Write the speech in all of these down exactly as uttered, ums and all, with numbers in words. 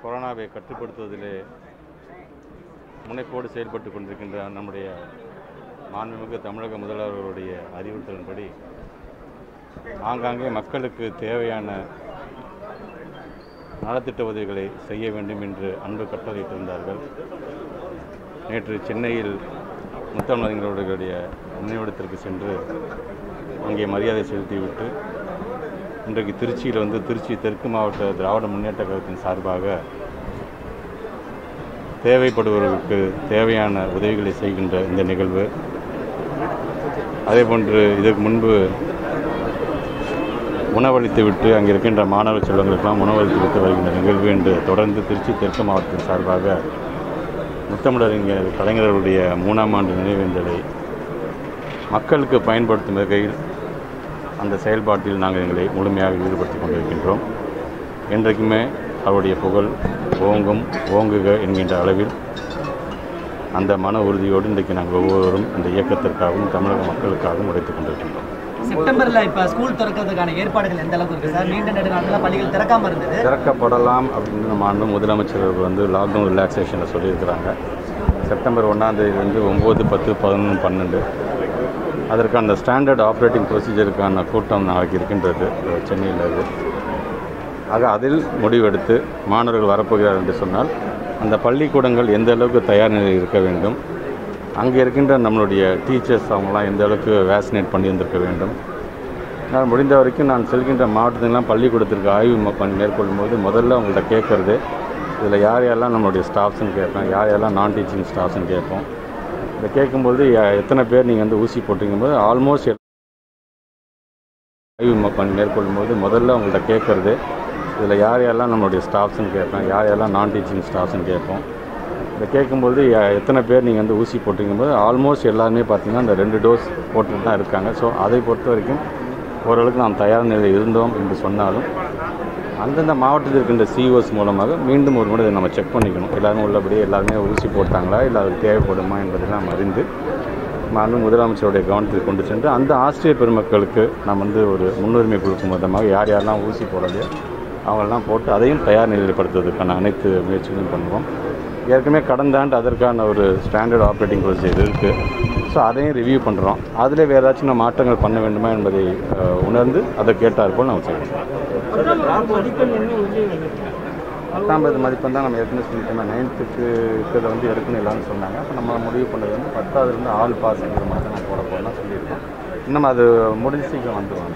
கொரோனாவை கட்டுப்படுத்துவதிலே முனைப்போடு செயல்பட்டு கொண்டிருக்கின்ற நம்முடைய மாண்புமிகு தமிழக முதல்வர்களுடைய அறிவுறுத்தலின்படி ஆங்காங்கே மக்களுக்கு தேவையான நலத்திட்ட உதவிகளை செய்ய வேண்டும் என்று அன்பு கட்டளையிட்டிருந்தார்கள். நேற்று சென்னையில் முத்தமிழர்களுடைய நினைவிடத்திற்கு சென்று அங்கே மரியாதை செலுத்திவிட்டு இன்றைக்கு திருச்சியில் வந்து திருச்சி தெற்கு மாவட்ட திராவிட முன்னேற்ற கழகத்தின் சார்பாக தேவைப்படுபவர்களுக்கு தேவையான உதவிகளை செய்கின்ற இந்த நிகழ்வு, அதேபோன்று இதற்கு முன்பு உணவளித்து விட்டு அங்கே இருக்கின்ற மாணவ செல்வங்களுக்கெல்லாம் உணவளித்து விட்டு வருகின்ற நிகழ்வு என்று தொடர்ந்து திருச்சி தெற்கு மாவட்டத்தின் சார்பாக முத்தமிழறிஞர் கலைஞர்களுடைய மூணாம் ஆண்டு நினைவேந்தலை மக்களுக்கு பயன்படுத்தும் வகையில் அந்த செயல்பாட்டில் நாங்கள் எங்களை முழுமையாக ஈடுபடுத்தி கொண்டிருக்கின்றோம். என்றைக்குமே அவருடைய புகழ் ஓங்கும் ஓங்குக என்கின்ற அளவில் அந்த மன உறுதியோடு இன்றைக்கு நாங்கள் ஒவ்வொருவரும் இந்த இயக்கத்திற்காகவும் தமிழக மக்களுக்காகவும் உழைத்துக் கொண்டிருக்கின்றோம். செப்டம்பரில் இப்போ ஸ்கூல் திறக்கிறதுக்கான ஏற்பாடுகள் எந்த அளவுக்கு இருக்குது சார்? நீண்ட நெடுநாட்களில் பள்ளிகள் திறக்காமல் இருந்தது. திறக்கப்படலாம் அப்படின்னு நம்ம ஆண்டு முதலமைச்சர்கள் வந்து லாக்டவுன் ரிலாக்ஸேஷனில் சொல்லியிருக்கிறாங்க. செப்டம்பர் ஒன்றாம் தேதியிலிருந்து ஒம்பது பத்து பதினொன்று பன்னெண்டு அதற்கான அந்த ஸ்டாண்டர்ட் ஆப்ரேட்டிங் ப்ரொசீஜருக்கான கூட்டம் நாளைக்கு இருக்கின்றது சென்னையில். அது ஆக அதில் முடிவெடுத்து மாணவர்கள் வரப்போகிறார் என்று சொன்னால் அந்த பள்ளிக்கூடங்கள் எந்த அளவுக்கு தயார் நிலையில் இருக்க வேண்டும், அங்கே இருக்கின்ற நம்மளுடைய டீச்சர்ஸ் அவங்களாம் எந்த அளவுக்கு வேக்சினேட் பண்ணி வந்திருக்க வேண்டும். நான் முடிந்த வரைக்கும் நான் செல்கின்ற மாவட்டத்திலாம் பள்ளிக்கூடத்திற்கு ஆய்வு பண்ணி மேற்கொள்ளும் போது முதல்ல அவங்கள்ட்ட கேட்குறது, இதில் யார் யாரெல்லாம் நம்மளுடைய ஸ்டாஃப்ஸ்ன்னு கேட்பேன், யார் யாரெல்லாம் நான் டீச்சிங் ஸ்டாஃப்ஸ்ன்னு கேட்போம். இதை கேட்கும்போது எத்தனை பேர் நீங்கள் வந்து ஊசி போட்டிங்கும்போது ஆல்மோஸ்ட் ஆய்வு பண்ணி மேற்கொள்ளும் போது முதல்ல அவங்கள்ட்ட கேட்குறது, இதில் யார் யாரெல்லாம் நம்மளுடைய ஸ்டாஃப்ஸ்ன்னு கேட்பேன், யார் யாரெல்லாம் நான் டீச்சிங் ஸ்டாஃப்ஸ்ன்னு கேட்போம். இதை கேட்கும்போது எத்தனை பேர் நீங்கள் வந்து ஊசி போட்டிங்கும்போது ஆல்மோஸ்ட் எல்லாருமே பார்த்திங்கன்னா அந்த ரெண்டு டோஸ் போட்டுட்டு தான் இருக்காங்க. ஸோ அதை பொறுத்த வரைக்கும் ஓரளவுக்கு நாம் தயார் நிலையில் இருந்தோம் என்று சொன்னாலும் அந்தந்த மாவட்டத்தில் இருக்கின்ற சிஓஸ் மூலமாக மீண்டும் ஒரு முறை நம்ம செக் பண்ணிக்கணும். எல்லாருமே உள்ளபடியே எல்லாருமே ஊசி போட்டாங்களா, இல்லை அது தேவைப்படுமா என்பதெல்லாம் அறிந்து மாண்பு முதலமைச்சருடைய கவனத்தில் கொண்டு சென்று அந்த ஆசிரியர் பெருமக்களுக்கு நாம் வந்து ஒரு முன்னுரிமை கொடுக்கும் விதமாக யார் யாரெல்லாம் ஊசி போடலையோ அவங்களெல்லாம் போட்டு அதையும் தயார் நிலைப்படுத்துவதற்கான அனைத்து முயற்சிகளும் பண்ணுவோம். ஏற்கனவே கடந்த ஆண்டு அதற்கான ஒரு ஸ்டாண்டர்ட் ஆப்ரேட்டிங் ப்ரொசீஜர் இருக்குது. ஸோ அதையும் ரிவ்யூ பண்ணுறோம். அதில் வேறு ஏதாச்சும் நம்ம மாற்றங்கள் பண்ண வேண்டுமா என்பதை உணர்ந்து அதை கேட்டார் போல் நம்ம செய்வோம். பத்தாம்பது மதிப்பெண் தான் நம்ம ஏற்கனவே சொல்லிட்டோம். நைன்த்துக்கு இருக்கிறத வந்து எடுக்கணும் இல்லைன்னு சொன்னாங்க. அப்போ நம்ம முடிவு பண்ணது வந்து பத்தாவதுலேருந்து ஆல் பாஸ்ங்கிற மாதிரி தான் நம்ம போட போகிறோம்னா சொல்லியிருக்கோம். இன்னும் அது முடிஞ்சு சீக்கிரம் வந்துடுவாங்க.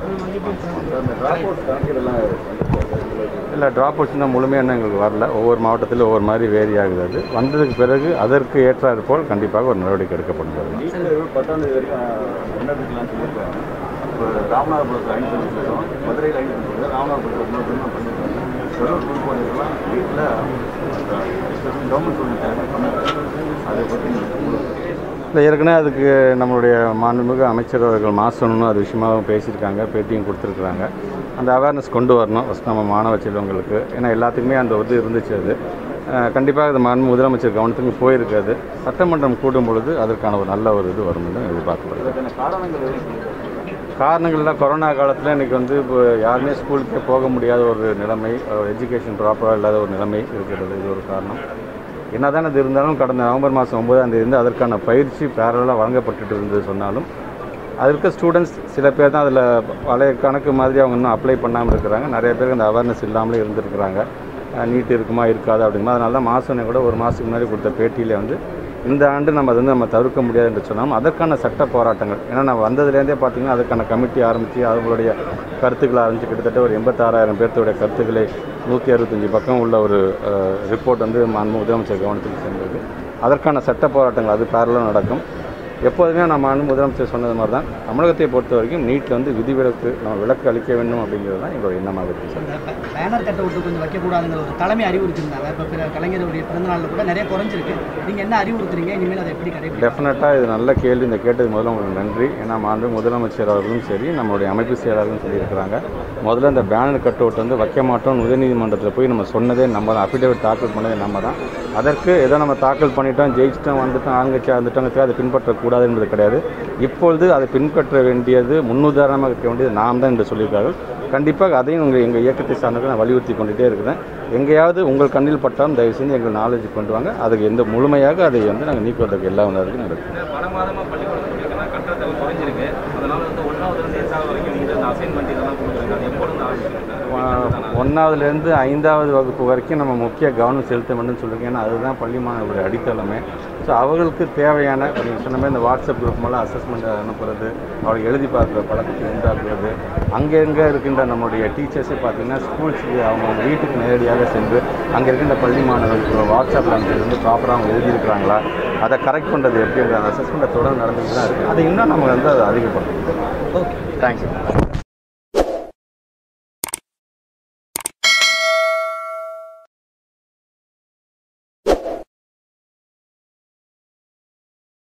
இல்லை ட்ராப் அவுட்ஸ் தான் முழுமையாக இன்னும் எங்களுக்கு வரல. ஒவ்வொரு மாவட்டத்திலும் ஒவ்வொரு மாதிரி வேரி ஆகுது. அது வந்ததுக்கு பிறகு அதற்கு ஏற்றாறு போல் கண்டிப்பாக ஒரு நடவடிக்கை எடுக்கப்படுகிறது. பத்தாம் தேதி வரைக்கும் சொல்லியிருக்காங்க. இப்போ ராமநாதபுரத்தில் ஐந்து சொல்லியிருக்கோம், மதுரையில் ஐந்து சொல்லியிருக்கோம், ராமநாதபுரத்தில் மூணு பேர் பண்ணியிருக்காங்க. செலவு குழுப்போலாம் வீட்டில் கவர்மெண்ட் சொல்லியிருக்காங்க. அதை பற்றி இல்லை ஏற்கனவே அதுக்கு நம்மளுடைய மாண்புமிகு அமைச்சர் அவர்கள் மாசணும் அது விஷயமாகவும் பேசியிருக்காங்க, பேட்டியும் கொடுத்துருக்குறாங்க. அந்த அவேர்னஸ் கொண்டு வரணும் ஃபஸ்ட் நம்ம மாணவ செல்வங்களுக்கு. ஏன்னா எல்லாத்துக்குமே அந்த இது இருந்துச்சு. அது கண்டிப்பாக அது மாண்பு முதலமைச்சர் கவனத்துக்கு போயிருக்காது. சட்டமன்றம் கூடும் பொழுது அதற்கான ஒரு நல்ல ஒரு இது வரும் என்று எதிர்பார்க்கப்படுது. காரணங்கள் காரணங்கள்லாம் கொரோனா காலத்தில் இன்றைக்கி வந்து இப்போ யாருமே ஸ்கூலுக்கே போக முடியாத ஒரு நிலைமை, எஜுகேஷன் ப்ராப்பராக இல்லாத ஒரு நிலைமை இருக்கிறது. இது ஒரு காரணம். என்ன தான் அது இருந்தாலும் கடந்த நவம்பர் மாதம் ஒன்பதாம் தேதி இருந்து அதற்கான பயிற்சி பேரலாக வழங்கப்பட்டுட்டு இருந்தது சொன்னாலும் அதற்கு ஸ்டூடெண்ட்ஸ் சில பேர் தான் அதில் பழைய கணக்கு மாதிரி அவங்க இன்னும் அப்ளை பண்ணாமல் இருக்கிறாங்க. நிறைய பேருக்கு அந்த அவேர்னஸ் இல்லாமலே இருந்துருக்குறாங்க. நீட் இருக்குமா இருக்காது அப்படிங்குமா. அதனால தான் மாதம் கூட ஒரு மாதத்துக்கு முன்னாடி கொடுத்த பேட்டியில் வந்து இந்த ஆண்டு நம்ம அதை வந்து நம்ம தவிர்க்க முடியாது என்று சொன்னாலும் அதற்கான சட்ட போராட்டங்கள், ஏன்னா நம்ம வந்ததுலேருந்தே பார்த்திங்கன்னா அதுக்கான கமிட்டி ஆரம்பித்து அவங்களுடைய கருத்துக்களை ஆரம்பித்து கிட்டத்தட்ட ஒரு எண்பத்தாறாயிரம் பேர்த்தோடைய கருத்துக்களை நூற்றி அறுபத்தஞ்சி பக்கம் உள்ள ஒரு ரிப்போர்ட் வந்து மாண்பு முதலமைச்சர் கவனத்துக்கு சென்றது. அதற்கான சட்ட போராட்டங்கள் அது பேரலாக நடக்கும். எப்போதுமே நம்ம மாண்பு முதலமைச்சர் சொன்னது மாதிரி தான் தமிழகத்தை பொறுத்த வரைக்கும் நீட்டில் வந்து விதிவிலக்கு நம்ம விலக்கு அளிக்க வேண்டும் அப்படிங்கிறது தான் எங்களோட எண்ணமாக இருக்குது. சார் பேனர் கட்ட விட்டு கொஞ்சம் வைக்கக்கூடாதுங்கிற ஒரு தலைமை அறிவுறுத்திருந்தாங்க. இப்போ பிற கலைஞருடைய பிறந்தநாளில் கூட நிறைய குறைஞ்சிருக்கு. நீங்கள் என்ன அறிவுறுத்துறீங்க? இனிமேல் அதை எப்படி கடைபிடிக்கும்? டெஃபினட்டாக இது நல்ல கேள்வி. இந்த கேட்டது முதல்ல உங்களுக்கு நன்றி. ஏன்னா மாண்பு முதலமைச்சர் அவர்களும் சரி நம்மளுடைய அமைப்பு செயலாளர்களும் சொல்லியிருக்கிறாங்க. முதல்ல இந்த பேனர் கட் அவுட் வந்து வைக்க மாட்டோம் உயர்நீதிமன்றத்தில் போய் நம்ம சொன்னதே நம்ம தான், அஃபிடேவிட் தாக்கல் பண்ணதே நம்ம தான். அதற்கு ஏதோ நம்ம தாக்கல் பண்ணிட்டோம், ஜெயிச்சிட்டோம், வந்துட்டோம், ஆளுங்கட்சியாக இருந்துட்டோங்கிறதுக்கு அதை பின்பற்றக்கூடாது. கூடாது என்பது கிடையாது. இப்பொழுது அதை பின்பற்ற வேண்டியது, முன்னுதாரணமாக இருக்க வேண்டியது நாம் தான் என்று சொல்லியிருக்கார்கள். கண்டிப்பாக அதையும் உங்கள் எங்கள் இயக்கத்தை சார்ந்தவர்கள் நான் வலியுறுத்தி கொண்டுகிட்டே இருக்கிறேன். எங்கேயாவது உங்கள் கண்ணில் பட்டாலும் தயவு செஞ்சு எங்கள் நாலேஜ் கொண்டு வாங்க. அதுக்கு எந்த முழுமையாக அதை வந்து நாங்கள் நீக்குவதற்கு எல்லா வந்ததுக்கும் நடக்கும். பல மாதமாக பள்ளிக்கூடத்தில் கட்டத்தில் குறைஞ்சிருக்கு. அதனால் வந்து ஒன்றாவதுலேருந்து எட்டாவது வரைக்கும் நீங்கள் அந்த அசைன்மெண்ட் இதெல்லாம் கொடுக்குறீங்க. அது எப்பொழுது ஆரம்பிச்சிருக்கீங்க? ஒன்றாவதுலேருந்து ஐந்தாவது வகுப்பு வரைக்கும் நம்ம முக்கிய கவனம் செலுத்த வேண்டும் சொல்லியிருக்கேன். ஏன்னா அதுதான் பள்ளி மாணவர்களுடைய அடித்தளமே. ஸோ அவர்களுக்கு தேவையான நீங்கள் சொன்ன மாதிரி இந்த வாட்ஸ்அப் குரூப் மூலம் அசஸ்மெண்ட் அனுப்புறது, அவர்கள் எழுதி பார்க்குற பழக்கத்தை உண்டாக்குறது, அங்கே எங்கே இருக்கின்ற நம்மளுடைய டீச்சர்ஸே பார்த்திங்கன்னா ஸ்கூல்ஸுக்கு அவங்க வீட்டுக்கு நேரடியாக சென்று அங்கே இருக்கின்ற பள்ளி மாணவர்களுக்கு வாட்ஸ்அப்பில் அனுப்பி வந்து ப்ராப்பராக அவங்க எழுதியிருக்கிறாங்களா, அதை கரெக்ட் பண்ணுறது எப்படின்ற அந்த அசஸ்மெண்ட்டை தொடர்ந்து நடந்துக்கிட்டு தான் இருக்குது. அது இன்னும் நம்ம வந்து அதை அதிகப்படுத்தணும். Okay, thank you.